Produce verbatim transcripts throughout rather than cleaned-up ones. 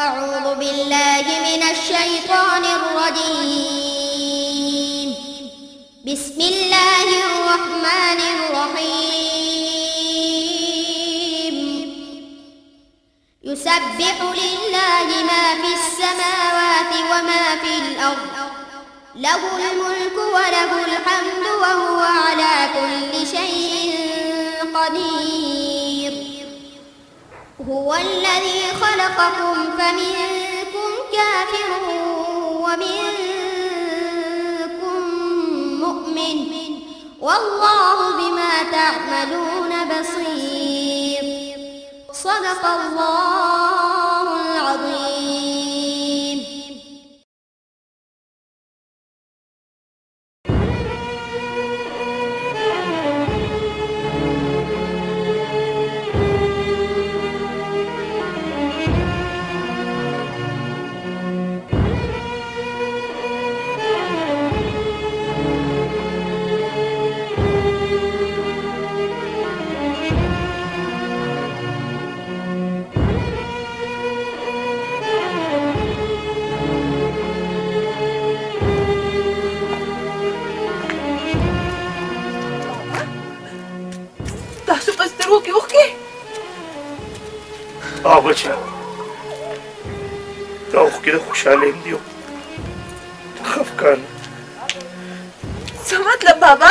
أعوذ بالله من الشيطان الرجيم. بسم الله الرحمن الرحيم. يسبح لله ما في السماوات وما في الأرض، له الملك وله الحمد وهو على كل شيء قدير. هو الذي خلقكم فمنكم كافر ومنكم مؤمن، والله بما تعملون بصير. صدق الله العظيم. اوكي اوكي اه بچا دا اوكي ده خوشحاله ام دیو خفقان څه مطلب بابا؟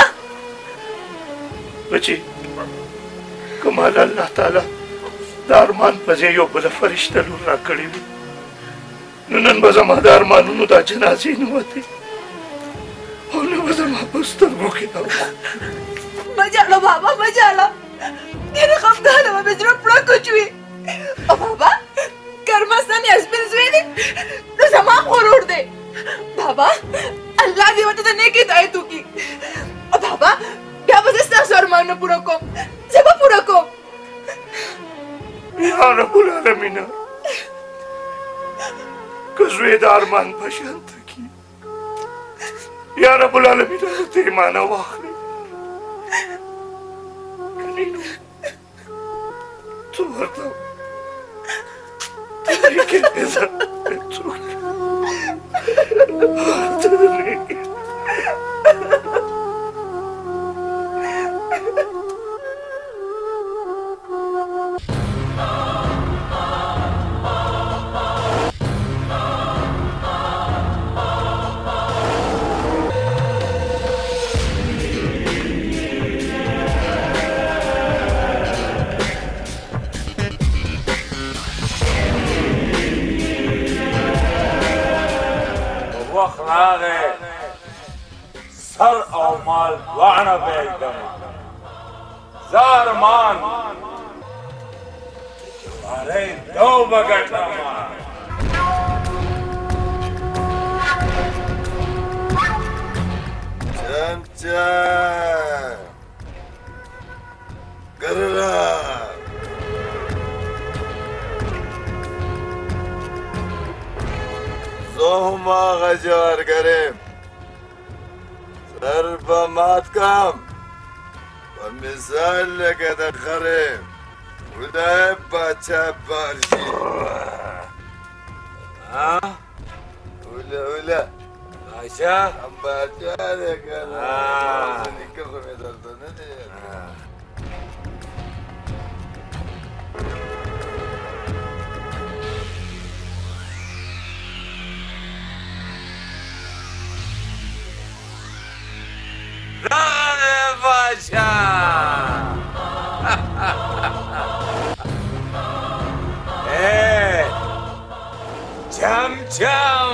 بچی کمال الله تعالی د ارمان په ځای یو بله فرشته لور راکړې وي، نو نن به زما د ارمانونو دا جنازې نه وتې او نه به زما په سترګو کې دا مه ژاړه بابا مه ژاړه، ډېره خفګانه وه، مې زړه پړک وچوي. او بابا کارمستان یاسمین زوی دی نو زما غرور دی. بابا الله دې ورته د نیک هدایت وکړي. او بابا بیا به زه ستاسو ارمانونه پوره کوم، زه به پوره کوم. یا رب العالمینه که زوی د ارمان په شان ته کي، یا رب العالمینه ورته ایمانه واخلې، کنې نو تو ورته ته دې کې عزت څوک ته دې وخت راغی سر او مال دواړه پرېږدمه، زه ارمان جوارۍ دو به ګټمه. چمچه ګرره زه هم هغه جوارګریم، سر به مات کم په مثال لکه د خریم، خدای باچا بار شي. اوله اوله باچا باچا دی که نه، نیکه خو مې درته نه دی. راغلی باچا ای چمچم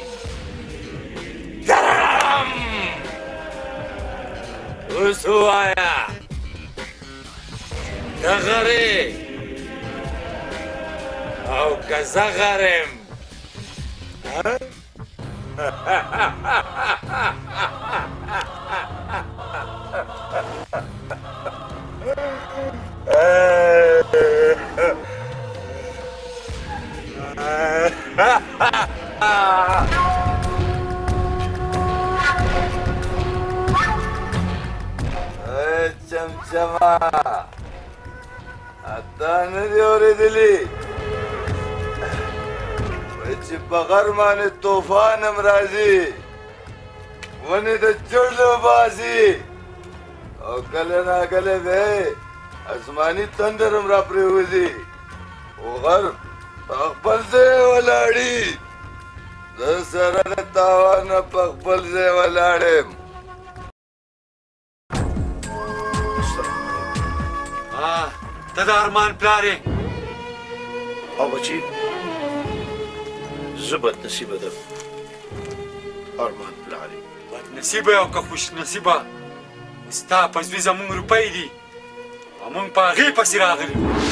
درم اوس ووایه ته غرې او که زه غریم چمچما اتا نه دی اورېدلي چې په غر باندې طوفان هم راځي ونې د چړلو باسي او کله ناکله به اسماني تندر هم را پرېوځي خو غر په خپل ځای ولاړي زه سره د تاوانه په خپل ځای ولاړ یم ته د ارمان پلار یې او بچي زه بدنصیبه ده ارمان پلار یم بدنصیبه او که خوش نصیبه ستا په زوی زموږ روپۍ دي او موږ په هغې پسې راغلي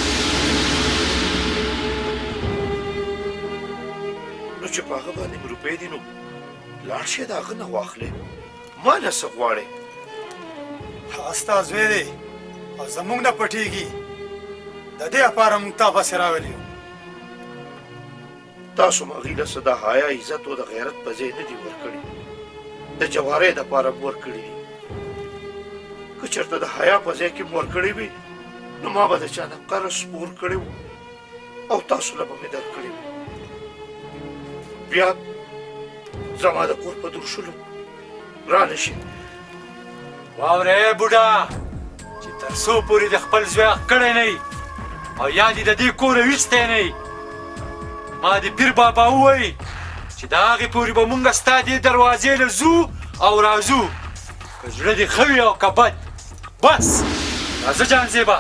نو چې په هغه باندې مې روپۍ دي نو لاړ شئ د هغه نه واخلې ما نه څه غواړې هغه ستا زوی دی او زموږ نه پټېږي د دې لپاره موږ تا پسې راغلي یو تاسو هغې له څه د حیا عزت او د غیرت په ځای نه دي ورکړي د جوارۍ دپاره مو ورکړي دي که چېرته د حیا په ځای کې مو ورکړی وي نو ما به د چا نه قرض سپور کړی و او تاسو له به مې درکړی و بیا زما د کور په درشلو رانه شي واورې بوډا چې تر څو پورې د خپل زوی حق کړی نه وي او یا دې د دې کوره ویستی نه وي ما د پیر بابا ووایي چې د هغې پورې به مونږ ستا دې دروازې له ځو او راځو که زړه دې ښه وي او که بد بس راځه جانزیبه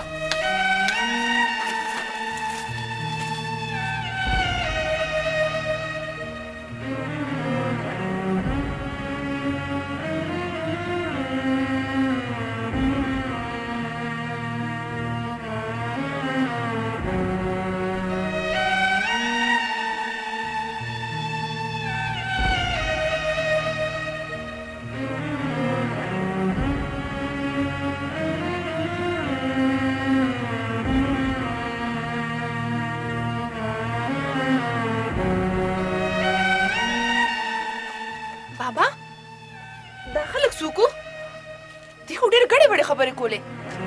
بابا دا خلک څوک وو دوی خو ډېرې ګڼې بڼې خبرې کولې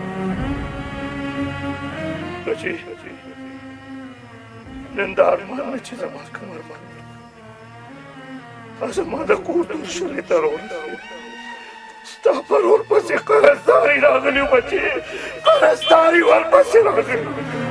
بچي نن د ارمان نه چې زما کوم ارمان دی زما د کور درشلې ته راورسېد ستا پر ورپسې قرضداري راغلي بچي قرضداري ورپسې راغلي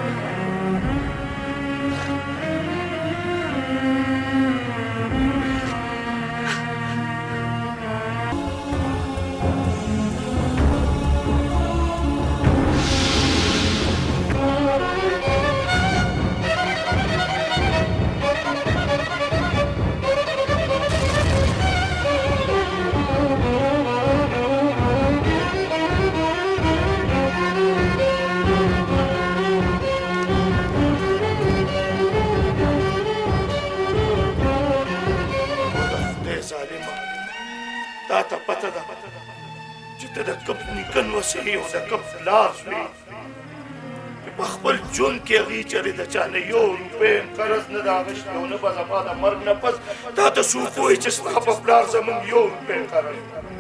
تا ته پته ده چې ته د کوم نیکه نوسې او د کوم پلار شوې چې په خپل ژوند کې هغې چېرې د چا نه یو روپۍ قرض نه ده اخیستی او نه به زما د مرګ نه پس تا ته څوک وایي چې ستا په پلار زموږ یو روپۍ قرض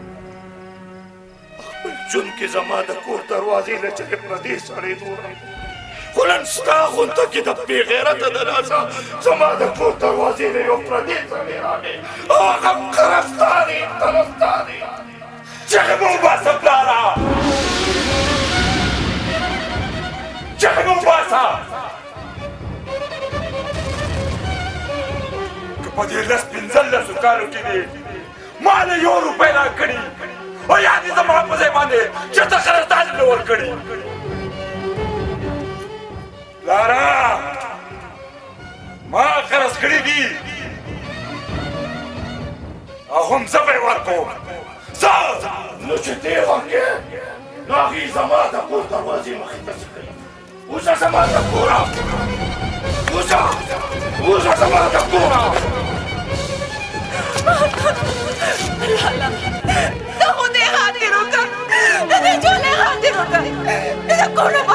په خپل ژوند کې زما د کور دروازې له چېرې پردې سړی نور خو نن ستا غونته کې د بې غیرته د لاسه زما د کور دروازې له یو پردې سړی راغی او هغه قرضدار یې طرفدار یې چغې مو وباسه پلاره چغې مو وباسه که په دې لس پنځلسو کالو کې دې ما له یو روپۍ راکړي او یا دې زما په ځای باندې چېرته قرضداري نه ورکړي لارا ما قرض کړي دي او هم زه به یې ورکوم زه نو چې دې ورکړې نو هغې زما د کور دروازې مخې ته څه کوي وځه زما د کوره وځه وځه زما د کوره لالا ته خو دې خاطر وکړه د دې جولې خاطر وکړه د کور نه